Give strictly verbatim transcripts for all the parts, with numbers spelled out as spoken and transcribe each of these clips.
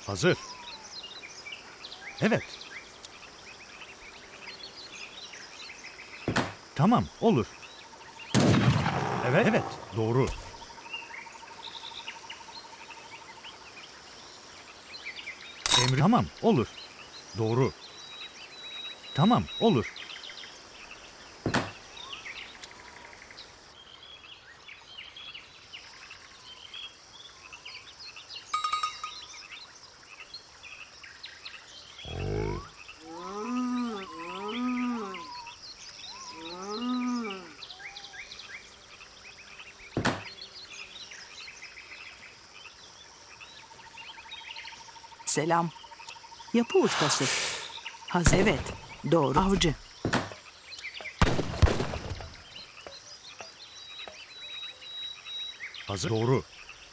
Hazır. Evet. Tamam, olur. Evet, evet, doğru. Emri tamam, olur. Doğru. Tamam, olur. Selam. Yapı ustası. Haz evet. Doğru. Avcı. Hazır. Doğru.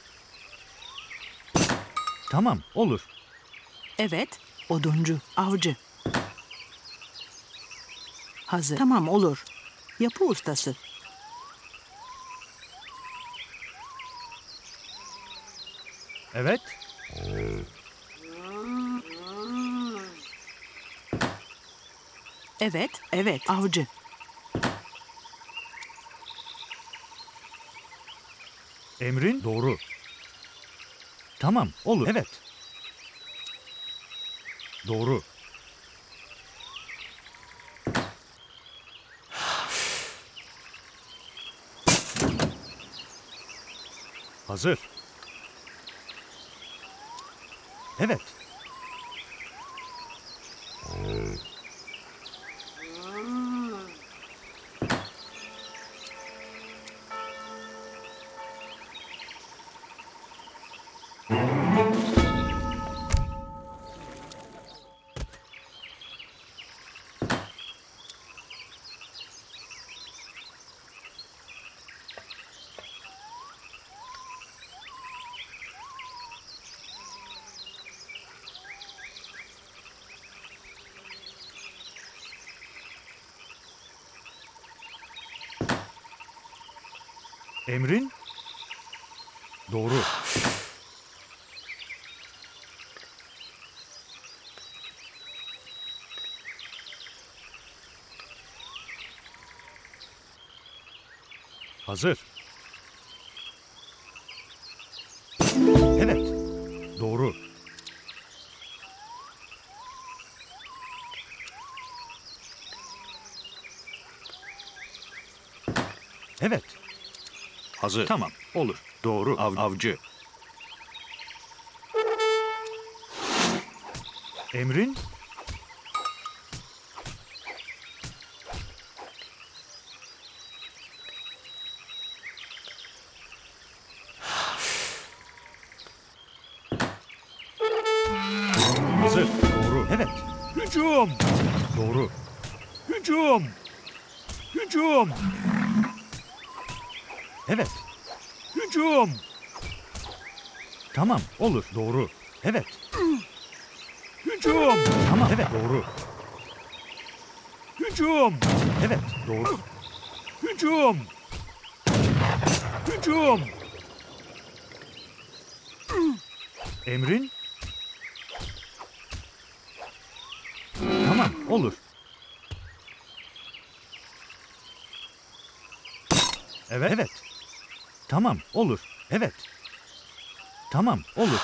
Tamam, olur. Evet. Oduncu. Avcı. Hazır. Tamam olur. Yapı ustası. Evet. Evet. Evet. Avcı. Emrin doğru. Tamam, olur. Evet. Doğru. Hazır. Evet. Emrin doğru. Hazır. Evet. Doğru. Evet. Hazır. Tamam, olur. Doğru. Av, avcı. Emrin hazır. Doğru. Evet. Hücum! Doğru. Hücum! Hücum! Evet. Hücum! Tamam, olur. Doğru. Evet. Hücum! Tamam, evet. Doğru. Hücum! Evet. Doğru. Hücum! Hücum! Emrin tamam, olur. Evet. Evet. Tamam, olur. Evet. Tamam, olur.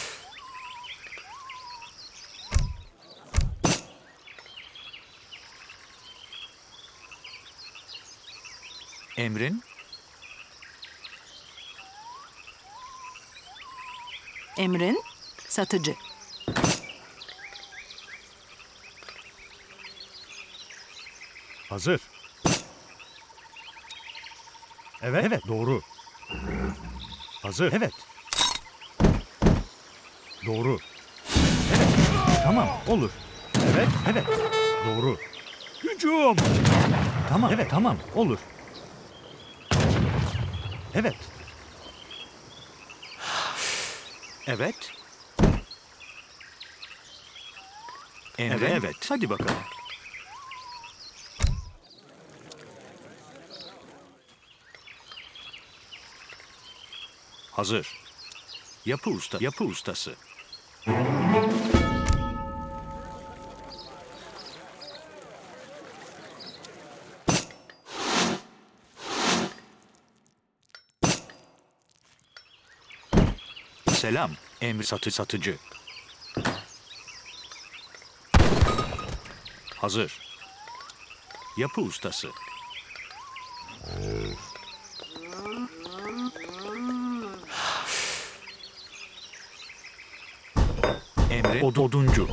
Emrin? Emrin. Satıcı. Hazır. Evet. Evet. Doğru. Hazır. Evet. Doğru. Evet. Tamam, olur. Evet. Evet. Doğru. Hücum! Tamam. Evet. Tamam, olur. Evet. Evet. Emrin? Evet. Evet. Hadi bakalım. Hazır. Yapı usta, yapı ustası. Selam. Emri satı satıcı. Hazır. Yapı ustası. Emre od oduncu.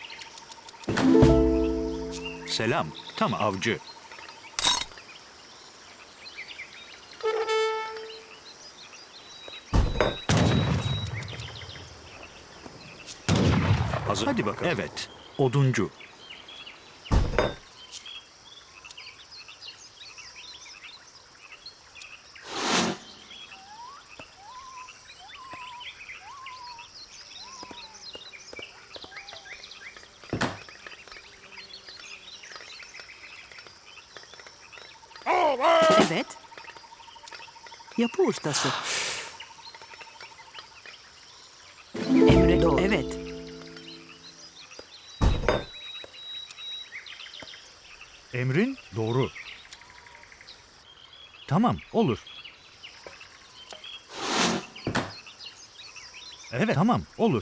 Selam. Tam avcı. Hazır. Hadi bakalım. Evet. Oduncu. Evet. Yapı ustası. Emre doğru. Evet. Emrin doğru. Tamam, olur. Evet, tamam, olur.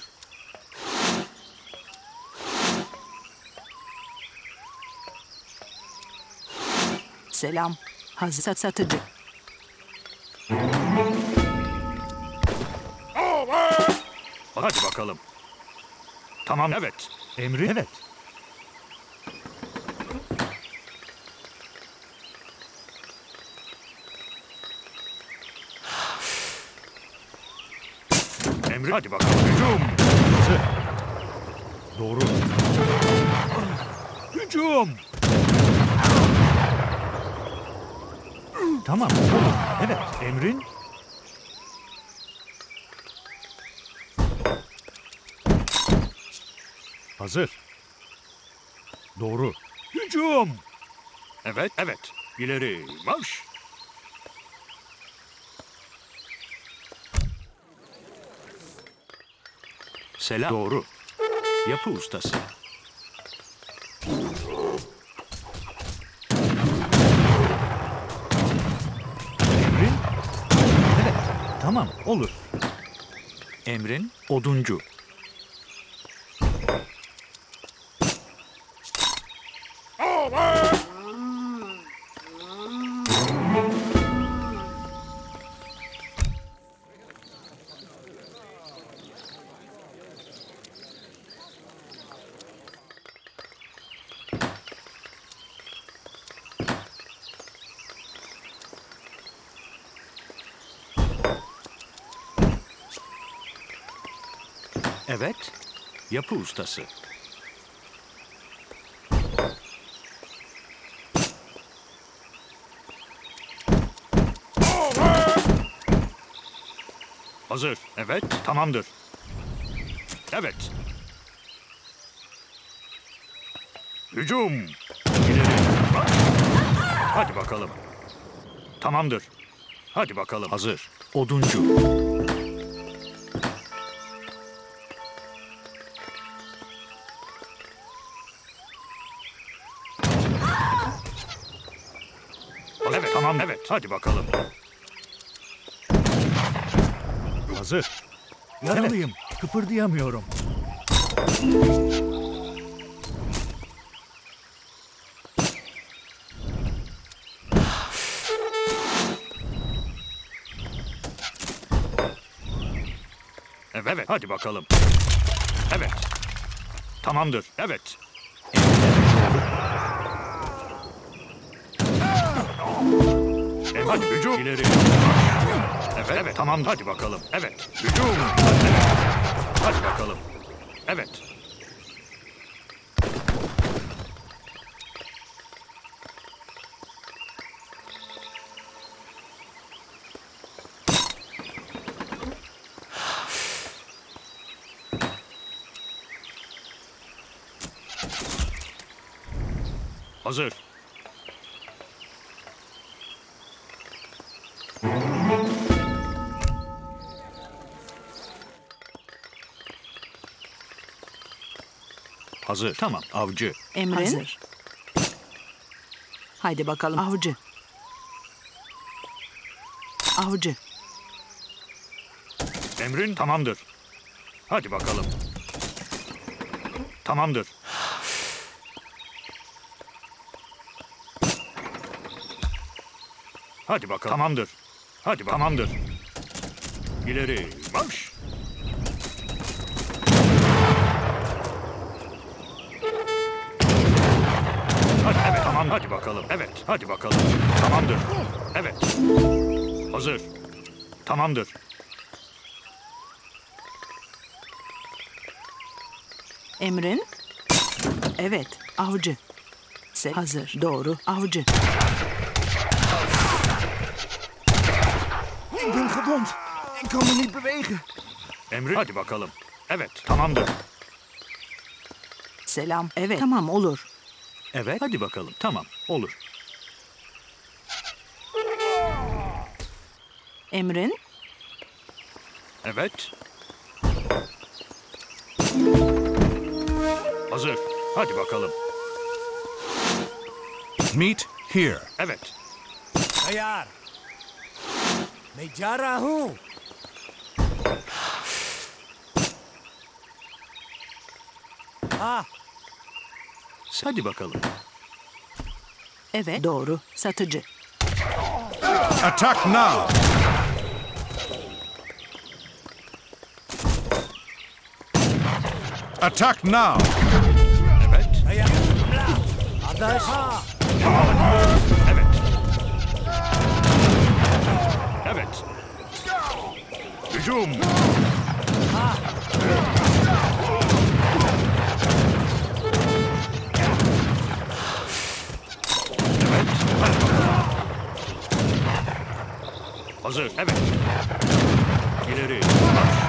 Selam. Hazır sat- satıcı. Hadi bakalım. Tamam, evet. Emrin evet. Emri, hadi bakalım. Hücum. Hazır. Doğru. Hücum. Tamam, olur. Evet, emrin hazır. Doğru. Hücum. Evet, evet. İleri marş. Selam. Doğru. Yapı ustası. Emrin evet. Tamam, olur. Emrin oduncu. Evet. Yapı ustası. Hazır. Evet. Tamamdır. Evet. Hücum. İleri. Marş. Hadi bakalım. Tamamdır. Hadi bakalım. Hazır. Oduncu. Evet, tamam, evet. Hadi bakalım. Hazır. Yaralıyım. Kıpırdayamıyorum. Evet, evet. Hadi bakalım. Evet. Tamamdır. Evet. Evet, hadi hücum. İleri. Evet, evet. Tamam, hadi bakalım. Evet. Hücum. Evet. Hadi bakalım. Evet. Hazır. Hazır. Tamam. Avcı. Emrin. Hazır. Haydi bakalım. Avcı. Avcı. Emrin tamamdır. Hadi bakalım. Tamamdır. Hadi bakalım. Tamamdır. Hadi bakalım. Tamamdır. İleri marş. Hadi evet tamam hadi bakalım. Evet hadi bakalım. Tamamdır. Evet. Hazır. Tamamdır. Emrin? Evet, avcı. Se hazır, doğru, avcı. Ik ben gewond. Ik kan me niet bewegen. Emri. Hadi bakalım. Evet tamamdır. Selam, evet, tamam olur. Evet. Hadi bakalım. Tamam. Olur. Emrin? Evet. Hazır. Hadi bakalım. Meet here. Evet. Tayar. मैं जा रहा हूँ. Ah, Hadi bakalım. Evet, doğru, satıcı. Attack now. Attack now. Evet. tayar. Adaş. Evet. Evet. Hücum. Evet. Hadi bakalım. Hazır. Evet. İleri. Marş.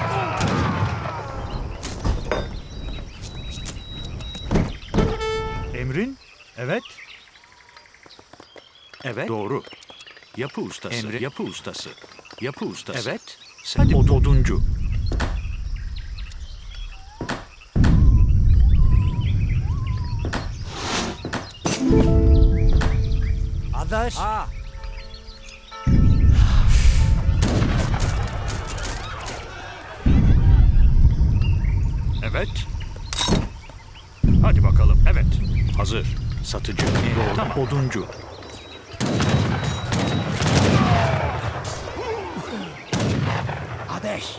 Emrin? Evet. Evet. Doğru. Yapı ustası. Emri. Yapı ustası. Yapı ustası. Evet. Hadi od oduncu. Adaş. Ah. Evet. Hadi bakalım. Evet. Hazır. Satıcı. Doğru. Tamam. Oduncu. Ateş.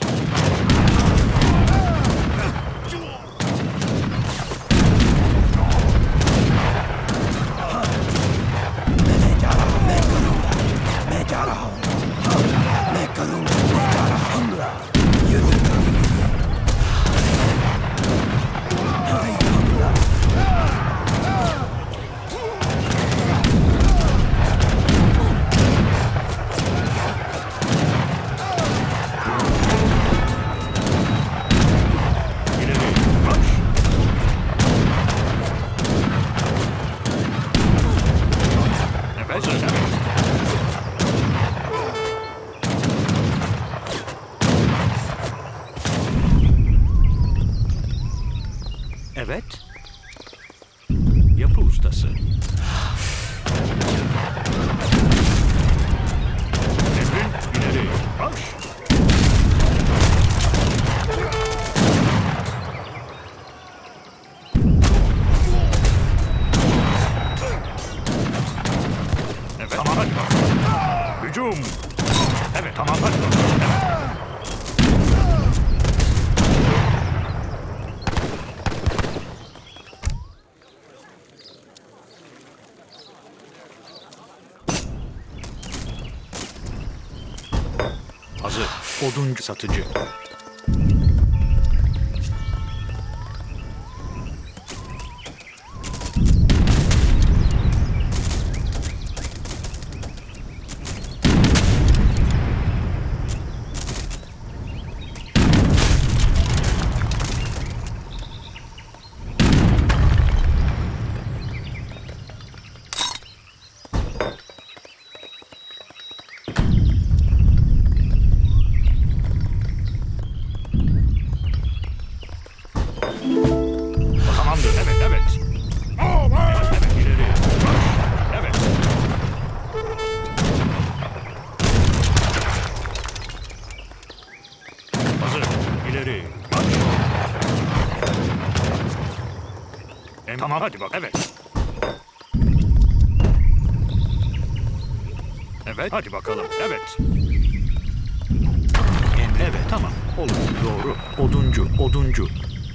İleri. Marş. Evet. Hazır. Evet. Evet. Yapı ustası. Emrin ileri. Marş. Evet. Tamam hadi bakalım. Hücum. Evet tamam hadi bakalım. Evet. Hazır. Oduncu satıcı. Tamamdır. Evet, evet. Evet, ileri. Evet. Hazır. İleri. Marş. Em tamam hadi bak. Evet. Evet hadi bakalım. Evet. Emre evet tamam. Olur doğru. Oduncu oduncu.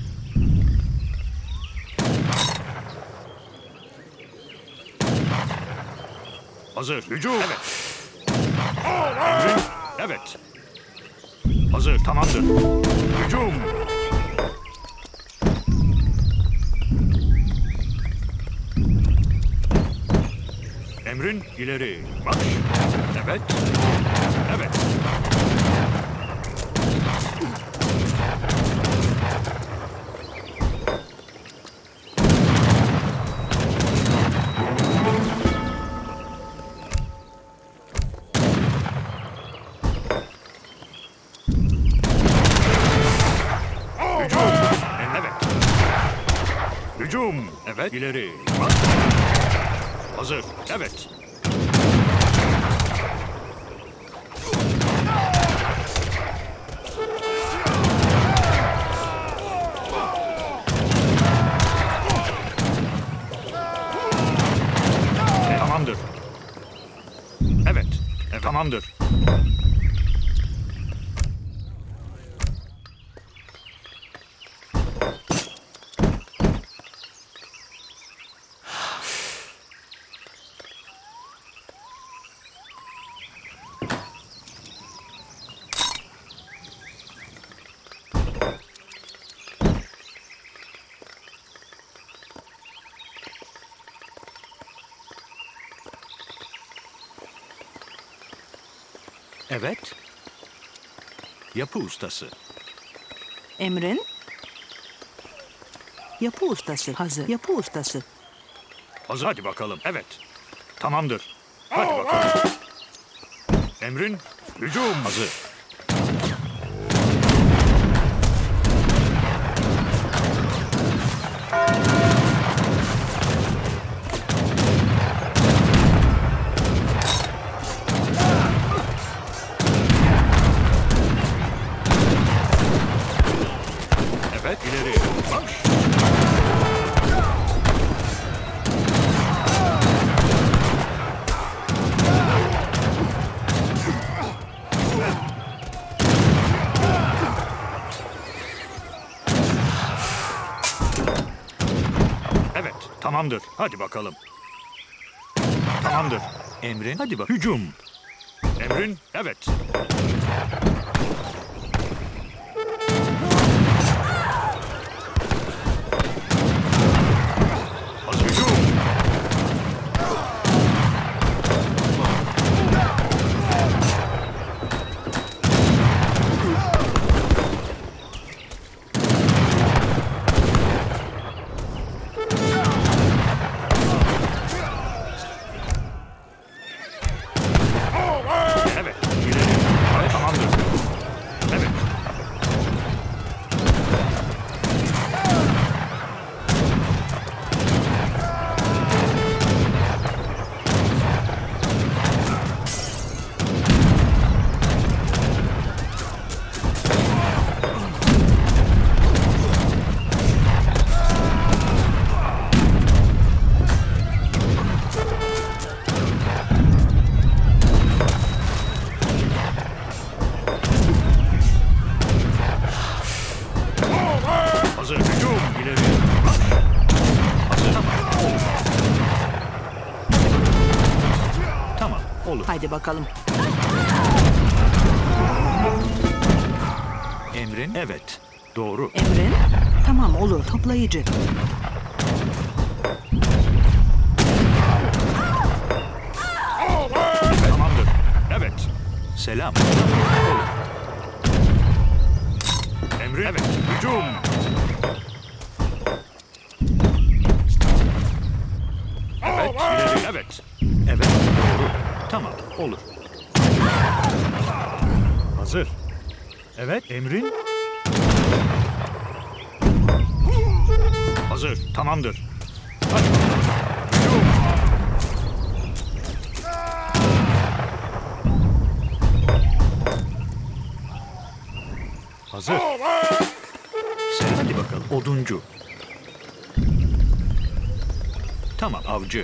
Hazır. Hücum. Evet. Emrin. Evet. Hazır. Tamamdır. Hücum. Emrin ileri. Marş. Evet. Evet. Hücum. Evet. Hücum. Evet. İleri. Marş. Hazır. Evet. E, tamamdır. Evet. Evet. Tamamdır. Evet. Yapı ustası. Emrin? Yapı ustası. Hazır. Yapı ustası. Hazır. Hadi bakalım. Evet. Tamamdır. Hadi bakalım. Emrin. Hücum. Hazır. Evet ileri. Marş. Evet, tamamdır. Hadi bakalım. Tamamdır. Emrin. Hadi bak. Hücum. Emrin. Evet. Hazır. Hücum. Evet. İleri. Evet, tamamdır. Evet. Hazır. Hücum. İleri. Marş. Hazır. Tamam. Tamam. Olur. Haydi bakalım. Emrin. Evet. Doğru. Emrin? Tamam olur. Toplayıcı. Evet, tamamdır. Evet. Selam. Olur. Emrin. Evet. Hücum. Evet. İleri. Evet. Evet. Doğru. Tamam. Olur. Hazır. Evet, emrin. Hazır. Tamamdır. Hadi. Hücum. Hazır. Sen hadi bakalım. Oduncu. Tamam, avcı.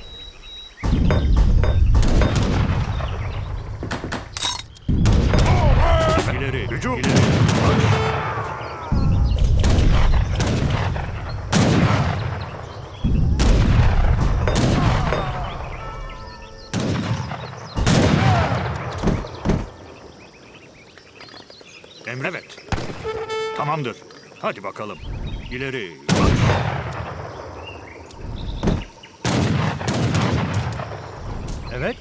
İleri, hücum. İleri. Emre, evet. Tamamdır. Hadi bakalım. İleri. Evet.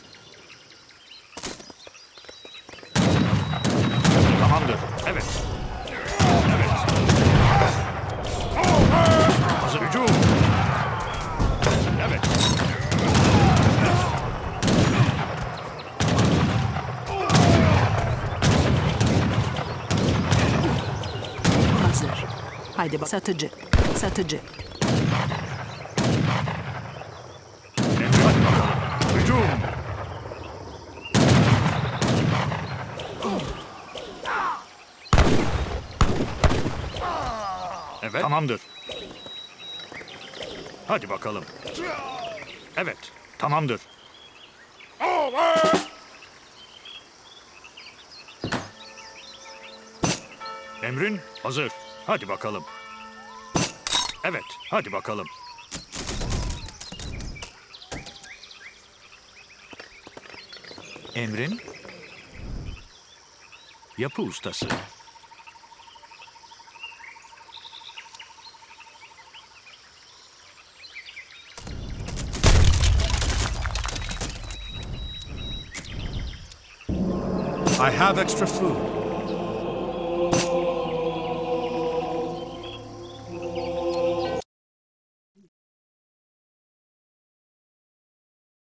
Tamamdır. Evet. Evet. Hazır. Hücum. Evet. Hazır. Haydi bak. Satıcı. Satıcı. Emre, hadi bakalım. Hücum. Evet. Tamamdır. Hadi bakalım. Evet. Tamamdır. Emrin hazır. Hadi bakalım. Evet. Hadi bakalım. Emrin yapı ustası. I have extra food.